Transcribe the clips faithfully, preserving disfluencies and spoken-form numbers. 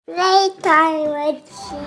Playtime with you.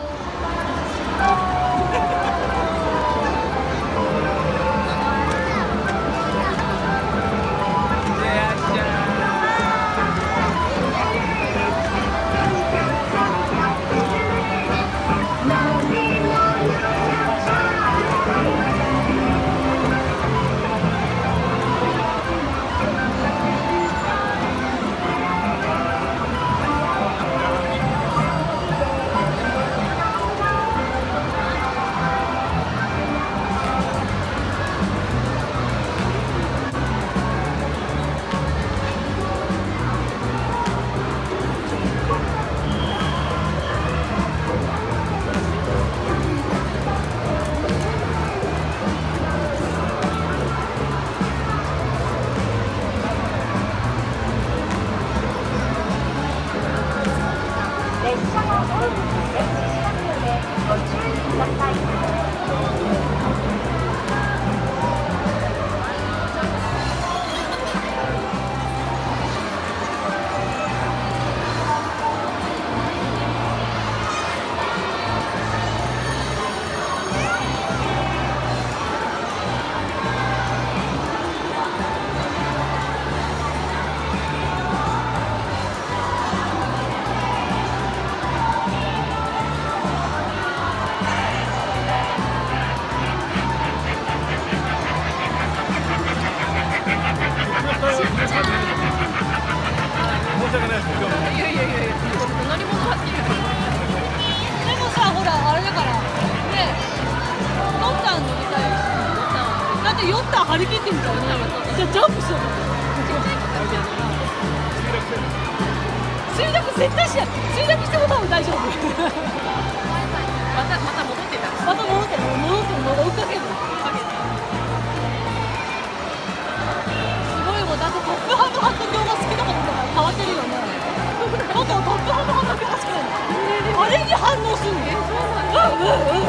列車の出入り出口車両でご注意ください。 いやいやいやいや、何者はっていう。でもさ、ほら、あれだから、ね、ノッタン乗りたいし、だってヨッタン張り切ってみたいな。じゃあジャンプしよう。墜落絶対しない。墜落しても多分大丈夫。またまた戻ってた。また戻ってる。戻ってる。追っかける。すごいもん。だってトップハンドハット卿が好きなこととか変わってるよね。もっとトップハンドハット卿が好きなの。あれに反応するの。うんうんうん。